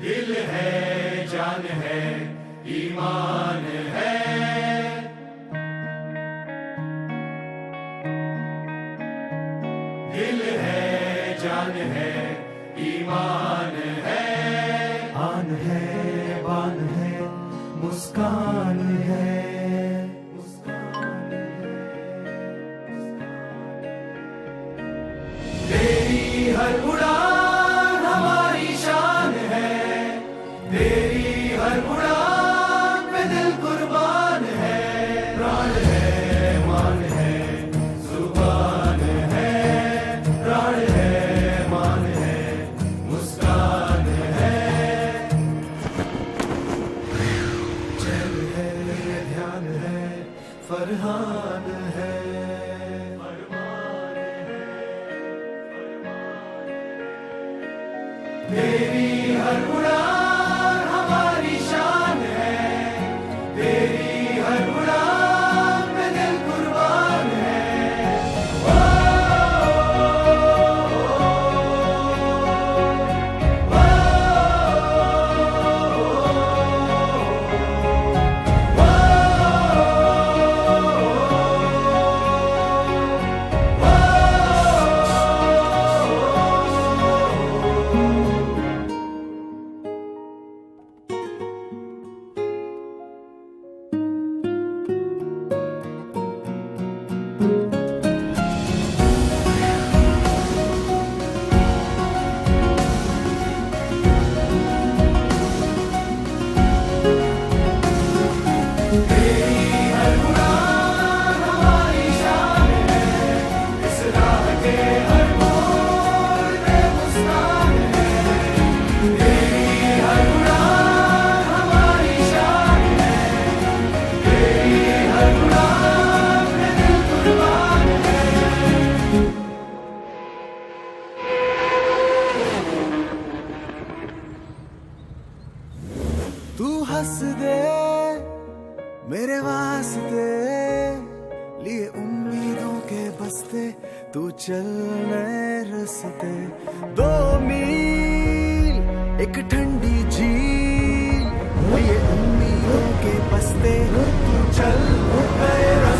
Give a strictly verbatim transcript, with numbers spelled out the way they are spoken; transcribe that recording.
दिल है, जान है, ईमान है। दिल है, जान है, ईमान है। आन है, बान है, मुस्कान है। तेरी हर उड़ान हमारी शान है। तेरी हर उड़ान पे दिल कुर्बान है। प्राण है, मान है, जुबान है। प्राण है, मान है, मुस्कान है। चैन है, ध्यान है, फरहान है। तेरी हर उड़ान हमारी शान है। तेरी हर उड़ान पे दिल कुर्बान है। ओ, ओ, तू हंस दे मेरे वास्ते, लिए उम्मीदों के बस्ते तू चलने रस्ते। दो मील एक ठंडी झील, लिए उम्मीदों के बस्ते तू चल गए।